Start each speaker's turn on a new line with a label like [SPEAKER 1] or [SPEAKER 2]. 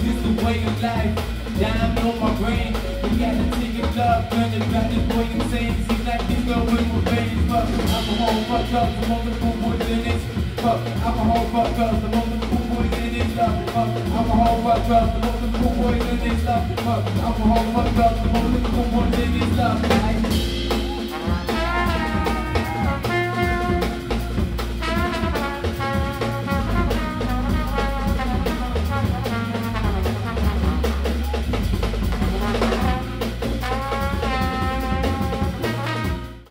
[SPEAKER 1] this the way of life. Down on my brain, we got to take it love, turn it back, this boy insane. Seems like this girl with my veins. Fuck alcohol, fuck drugs, the most cool boys in this. Fuck alcohol, fuck drugs, the most cool boys in this love. Fuck alcohol, fuck drugs, the most cool boys in this love. Fuck alcohol, fuck drugs, the most cool boys in this love.